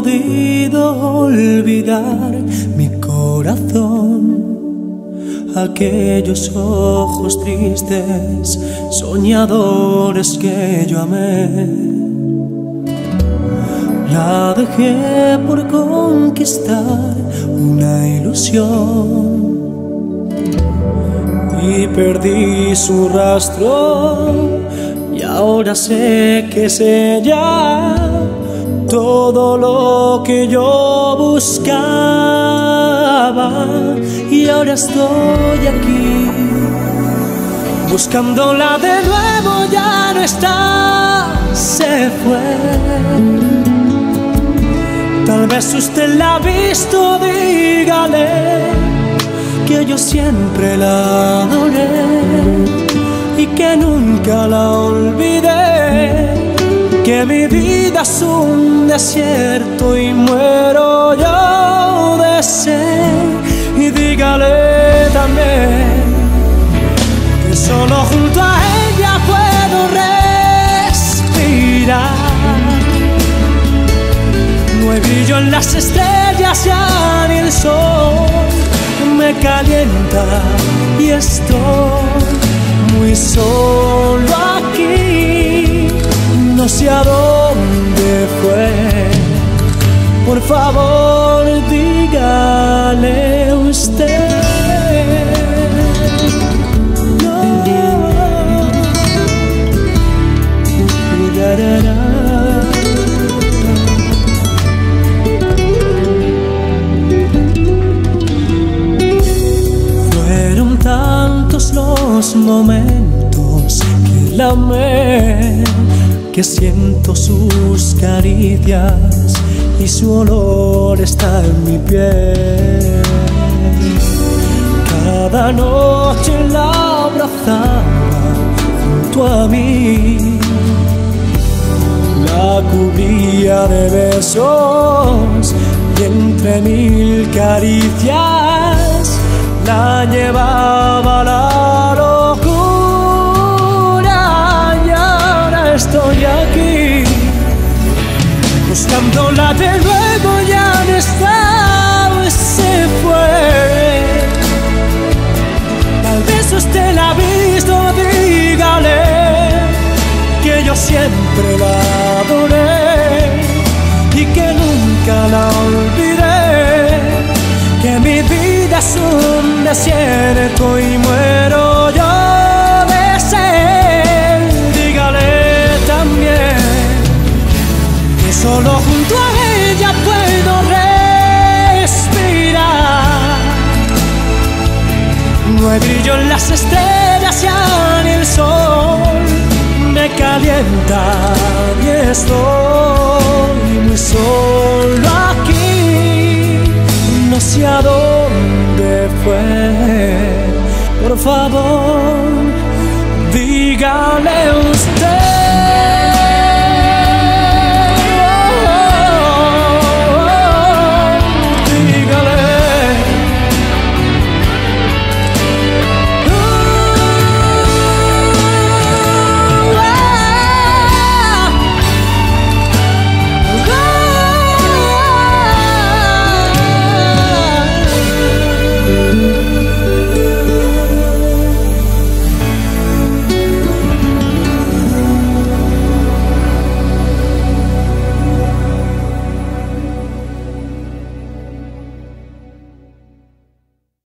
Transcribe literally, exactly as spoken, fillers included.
podido olvidar mi corazón, aquellos ojos tristes, soñadores que yo amé. La dejé por conquistar una ilusión y perdí su rastro, y ahora sé que es ella todo lo que yo buscaba. Y ahora estoy aquí buscándola de nuevo, ya no está, se fue. Tal vez usted la ha visto, dígale que yo siempre la adoré y que nunca la olvidé, que mi vida es un desierto y muero yo de sed. Y dígale también que solo junto a ella puedo respirar. No hay brillo en las estrellas, ya ni el sol me calienta y estoy muy solo aquí. No sé a dónde fue, por favor dígale usted. No. Da, da, da. Fueron tantos los momentos que la amé, que siento sus caricias y su olor está en mi piel. Cada noche la abrazaba junto a mí, la cubría de besos y entre mil caricias la llevaba a la locura. Y ahora estoy aquí buscándola de nuevo, ya no está, se fue. Tal vez usted la ha visto, dígale que yo siempre la adoré y que nunca la olvidé, que mi vida es un desierto y muero yo de sed. Dígale también que solo junto a ella puedo respirar. No hay brillo en las estrellas, ya ni el sol me calienta y estoy muy solo aquí. No sé a dónde fue, por favor dígale usted.